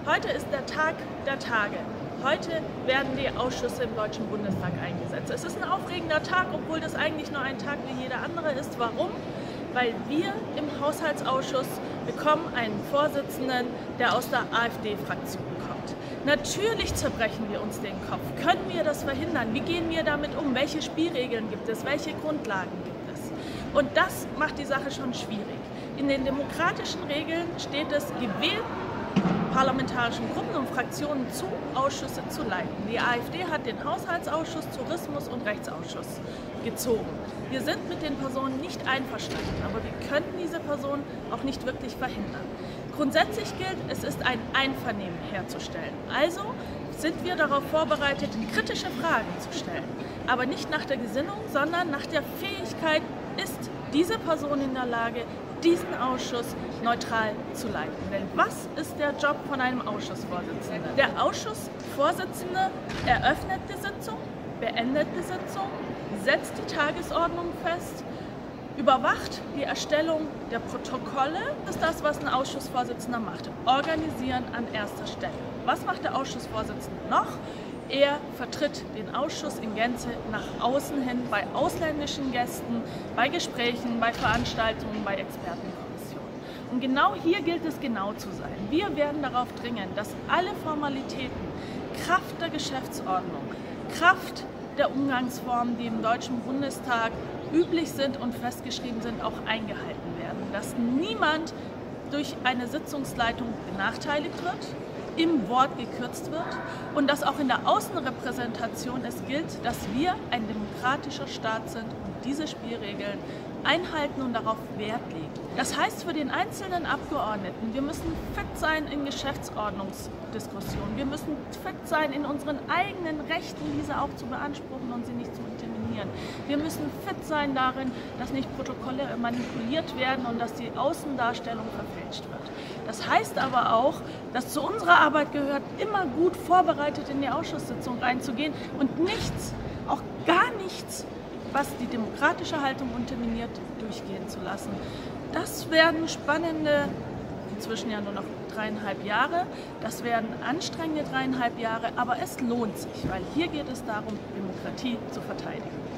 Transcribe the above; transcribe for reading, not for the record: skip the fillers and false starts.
Heute ist der Tag der Tage. Heute werden die Ausschüsse im Deutschen Bundestag eingesetzt. Es ist ein aufregender Tag, obwohl das eigentlich nur ein Tag wie jeder andere ist. Warum? Weil wir im Haushaltsausschuss bekommen einen Vorsitzenden, der aus der AfD-Fraktion kommt. Natürlich zerbrechen wir uns den Kopf. Können wir das verhindern? Wie gehen wir damit um? Welche Spielregeln gibt es? Welche Grundlagen gibt es? Und das macht die Sache schon schwierig. In den demokratischen Regeln steht es, gewählten parlamentarischen Gruppen und Fraktionen zu, Ausschüsse zu leiten. Die AfD hat den Haushaltsausschuss, Tourismus- und Rechtsausschuss gezogen. Wir sind mit den Personen nicht einverstanden, aber wir können diese Personen auch nicht wirklich verhindern. Grundsätzlich gilt, es ist ein Einvernehmen herzustellen. Also sind wir darauf vorbereitet, kritische Fragen zu stellen. Aber nicht nach der Gesinnung, sondern nach der Fähigkeit, ist diese Person in der Lage, diesen Ausschuss neutral zu leiten. Denn was ist der Job von einem Ausschussvorsitzenden? Der Ausschussvorsitzende eröffnet die Sitzung, beendet die Sitzung, setzt die Tagesordnung fest, überwacht die Erstellung der Protokolle. Das ist das, was ein Ausschussvorsitzender macht. Organisieren an erster Stelle. Was macht der Ausschussvorsitzende noch? Er vertritt den Ausschuss in Gänze nach außen hin bei ausländischen Gästen, bei Gesprächen, bei Veranstaltungen, bei Expertenkommissionen. Und genau hier gilt es, genau zu sein. Wir werden darauf dringen, dass alle Formalitäten, Kraft der Geschäftsordnung, Kraft der Umgangsformen, die im Deutschen Bundestag üblich sind und festgeschrieben sind, auch eingehalten werden. Dass niemand durch eine Sitzungsleitung benachteiligt wird, im Wort gekürzt wird und dass auch in der Außenrepräsentation es gilt, dass wir ein demokratischer Staat sind und diese Spielregeln einhalten und darauf Wert legen. Das heißt für den einzelnen Abgeordneten, wir müssen fit sein in Geschäftsordnungsdiskussionen, wir müssen fit sein in unseren eigenen Rechten, diese auch zu beanspruchen und sie nicht zu unterminieren. Wir müssen fit sein darin, dass nicht Protokolle manipuliert werden und dass die Außendarstellung verfälscht wird. Das heißt aber auch, dass zu unserer Arbeit gehört, immer gut vorbereitet in die Ausschusssitzung reinzugehen und nichts, auch gar nichts, was die demokratische Haltung unterminiert, durchgehen zu lassen. Das werden spannende, inzwischen ja nur noch 3,5 Jahre, das werden anstrengende 3,5 Jahre, aber es lohnt sich, weil hier geht es darum, Demokratie zu verteidigen.